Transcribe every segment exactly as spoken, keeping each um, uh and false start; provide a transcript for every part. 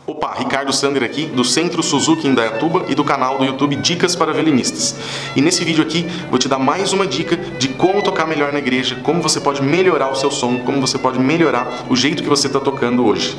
Opa, Ricardo Sander aqui, do Centro Suzuki Indaiatuba e do canal do YouTube Dicas para Violinistas. E nesse vídeo aqui vou te dar mais uma dica de como tocar melhor na igreja, como você pode melhorar o seu som, como você pode melhorar o jeito que você está tocando hoje.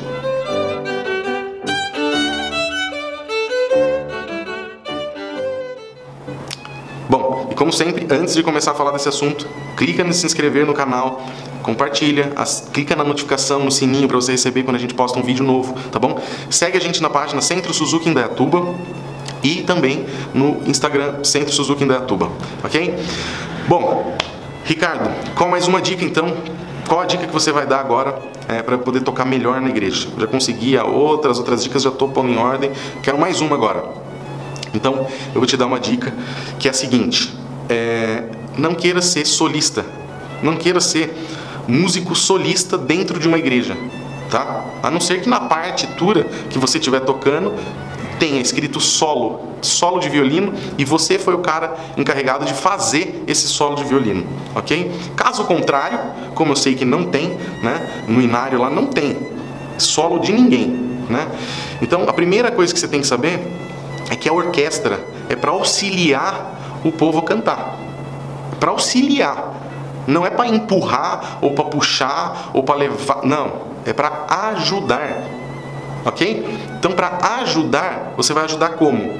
Bom, e como sempre, antes de começar a falar desse assunto, clica em se inscrever no canal, compartilha, as, clica na notificação, no sininho para você receber quando a gente posta um vídeo novo, tá bom? Segue a gente na página Centro Suzuki Indaiatuba e também no Instagram Centro Suzuki Indaiatuba, ok? Bom, Ricardo, qual mais uma dica então? Qual a dica que você vai dar agora é, para poder tocar melhor na igreja? Já consegui outras, outras dicas, já estou pondo em ordem, quero mais uma agora. Então, eu vou te dar uma dica, que é a seguinte, é, não queira ser solista, não queira ser músico solista dentro de uma igreja, tá? A não ser que na partitura que você estiver tocando, tenha escrito solo, solo de violino, e você foi o cara encarregado de fazer esse solo de violino, ok? Caso contrário, como eu sei que não tem, né, no inário lá não tem solo de ninguém, né? Então, a primeira coisa que você tem que saber é que a orquestra é para auxiliar o povo a cantar. É para auxiliar. Não é para empurrar, ou para puxar, ou para levar. Não. É para ajudar. Ok? Então, para ajudar, você vai ajudar como?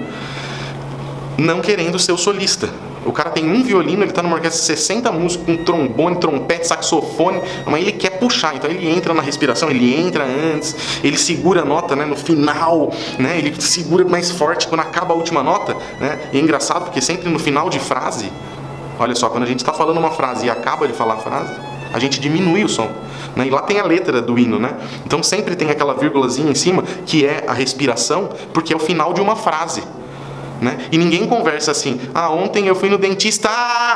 Não querendo ser o solista. O cara tem um violino, ele está numa orquestra de sessenta músicos, com trombone, trompete, saxofone, mas ele quer puxar, então ele entra na respiração, ele entra antes, ele segura a nota, né, no final, né, ele segura mais forte quando acaba a última nota, né, e é engraçado porque sempre no final de frase, olha só, quando a gente está falando uma frase e acaba de falar a frase, a gente diminui o som, né, e lá tem a letra do hino, né, então sempre tem aquela vírgulazinha em cima, que é a respiração, porque é o final de uma frase. Né? E ninguém conversa assim, ah, ontem eu fui no dentista,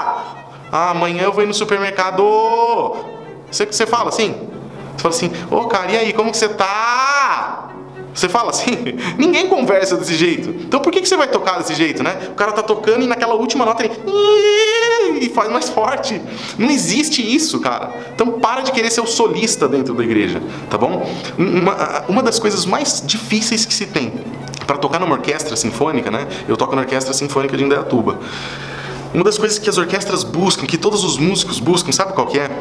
ah, amanhã eu vou ir no supermercado. Você, você fala assim? Você fala assim, ô, cara, e aí, como que você tá? Você fala assim? Ninguém conversa desse jeito. Então por que, que você vai tocar desse jeito, né? O cara tá tocando e naquela última nota ele e faz mais forte. Não existe isso, cara. Então para de querer ser o solista dentro da igreja, tá bom? Uma, uma das coisas mais difíceis que se tem para tocar numa orquestra sinfônica, né? Eu toco na Orquestra Sinfônica de Indaiatuba. Uma das coisas que as orquestras buscam, que todos os músicos buscam, sabe qual que é?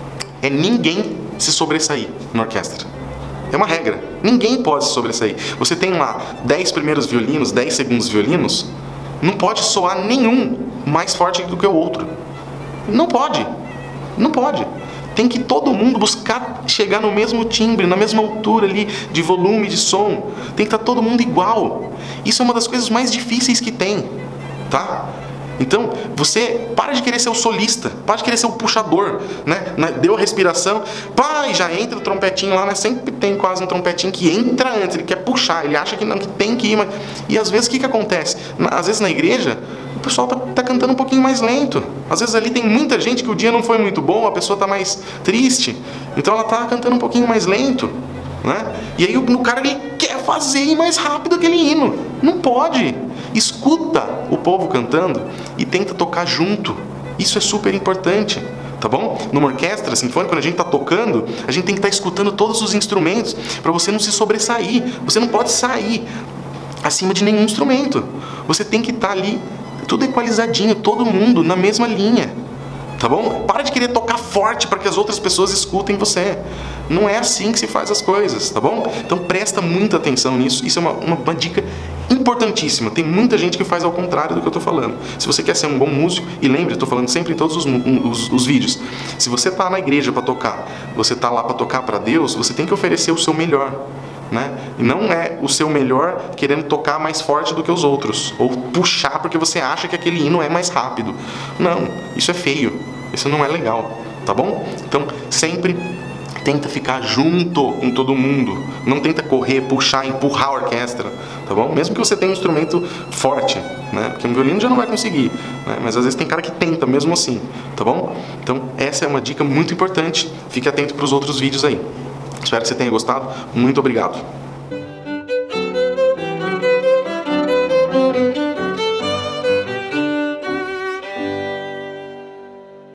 É ninguém se sobressair na orquestra. É uma regra. Ninguém pode se sobressair. Você tem lá dez primeiros violinos, dez segundos violinos, não pode soar nenhum mais forte do que o outro. Não pode. Não pode. Tem que todo mundo buscar chegar no mesmo timbre, na mesma altura ali de volume, de som. Tem que estar todo mundo igual. Isso é uma das coisas mais difíceis que tem, tá? Então, você para de querer ser o solista, para de querer ser o puxador, né? Deu a respiração, pá, e já entra o trompetinho lá, né? Sempre tem quase um trompetinho que entra antes, ele quer puxar, ele acha que não, que tem que ir, mas... E às vezes o que que acontece? Às vezes na igreja, o pessoal tá, tá cantando um pouquinho mais lento. Às vezes ali tem muita gente que o dia não foi muito bom, a pessoa tá mais triste, então ela tá cantando um pouquinho mais lento, né? E aí o, o cara ele quer fazer ir mais rápido aquele hino. Não pode. Escuta o povo cantando e tenta tocar junto. Isso é super importante, tá bom? Numa orquestra sinfônica, quando a gente está tocando, a gente tem que estar tá escutando todos os instrumentos para você não se sobressair. Você não pode sair acima de nenhum instrumento. Você tem que estar tá ali tudo equalizadinho, todo mundo na mesma linha, tá bom? Para de querer tocar forte para que as outras pessoas escutem você. Não é assim que se faz as coisas, tá bom? Então presta muita atenção nisso. Isso é uma, uma, uma dica importantíssima. Tem muita gente que faz ao contrário do que eu estou falando. Se você quer ser um bom músico, e lembre, eu estou falando sempre em todos os, os, os vídeos, se você está na igreja para tocar, você está lá para tocar para Deus, você tem que oferecer o seu melhor. Né? E não é o seu melhor querendo tocar mais forte do que os outros, ou puxar porque você acha que aquele hino é mais rápido. Não, isso é feio, isso não é legal, tá bom? Então sempre tenta ficar junto com todo mundo, não tenta correr, puxar, empurrar a orquestra, tá bom? Mesmo que você tenha um instrumento forte, né? Porque um violino já não vai conseguir, né? Mas às vezes tem cara que tenta mesmo assim, tá bom? Então essa é uma dica muito importante, fique atento para os outros vídeos aí. Espero que você tenha gostado. Muito obrigado.